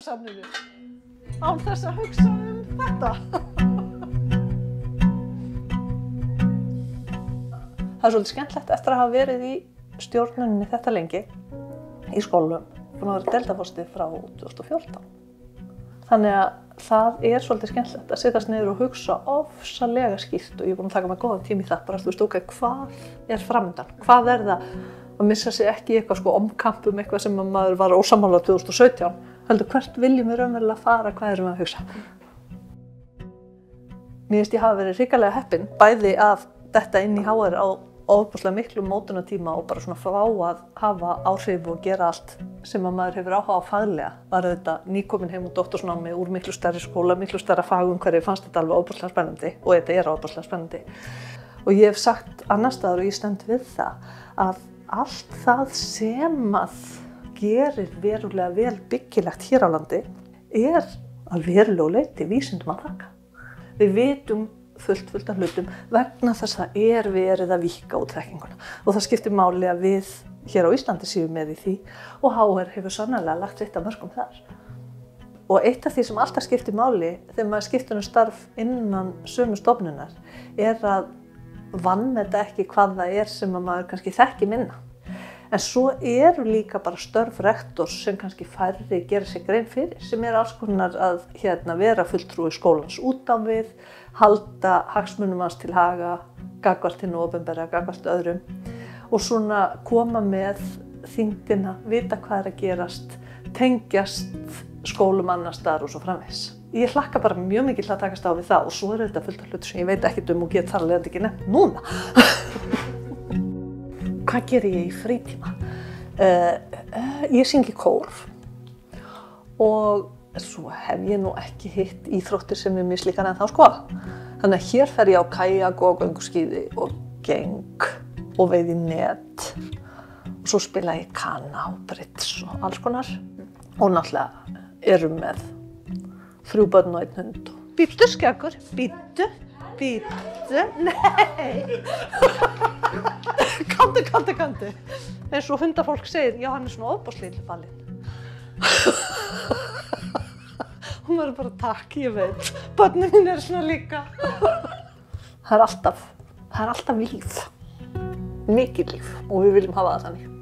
bókasafninu án þess að hugsa þetta. Það svolítið skemmtilegt eftir að hafa verið í stjórnuninni þetta lengi í skólum, búin að vera deildarforstjóri frá 2014. Þannig að það svolítið skemmtilegt að setjast niður og hugsa ofsalega skýrt og ég búin að taka mig góðan tíma í það, bara þú veist, ok, hvað framundan? Hvað það að missa sig ekki í eitthvað omkampum, eitthvað sem maður var ósammála 2017, heldur hvert viljum við raunverulega fara, hvað við að hugsa? Mér finnst ég hafa verið hrikalega heppin, bæði að detta inn í HR á ofboðslega miklu mótunartíma og bara svona fá að hafa áhrif og gera allt sem að maður hefur áhuga á faglega. Var auðvitað nýkomin heim úr doktorsnámi úr miklu stærri skóla, miklu stærra fagumhverfi, fannst þetta alveg ofboðslega spennandi og þetta ofboðslega spennandi. Og ég hef sagt annars staðar og ég stend við það að allt það sem að gerir verulega vel byggilegt hér á landi að verulegu leyti vísindum að þakka. Við vitum fullt af hlutum vegna þess að það verið að víkka út þekkinguna og það skiptir máli að við hér á Íslandi séum með í því og HR hefur sannarlega lagt sitt af mörkum þar. Og eitt af því sem alltaf skiptir máli þegar maður skiptir starf innan sömu stofnunar að vanmeta ekki hvað það sem að maður kannski þekki minna. En svo líka bara störf rektors sem kannski færri gera sig grein fyrir, sem alls konar að vera fulltrúi skólans út á við, halda hagsmunum hans til haga, gagnvart hinu opinbera, gagnvart öðrum og svona koma með þyngdina, vita hvað að gerast, tengjast skólum annars staðar og svo framvegis. Ég hlakka bara mjög mikið til að takast á við það og svo þetta fullt af hlutir sem ég veit ekkert og get þar alveg ekki nefnt núna. Hvað geri ég í frítíma? Ég syngi kór og svo hef ég nú ekki hitt íþróttir sem mislíkar ennþá sko. Þannig að hér fer ég á kajak og gönguskíði og geng og veiði net og svo spila ég kana og bridge og alls konar og náttúrulega erum með 3 börn og 1 hund. Bíddu skeggur, bíddu, nei! Kandu. Eins og hundafólk segir, já hann svona ofboðslega ballinn. Hún verður bara takk, ég veit. Börnin mín svona líka. Það er alltaf líf. Mikið líf og við viljum hafa það þannig.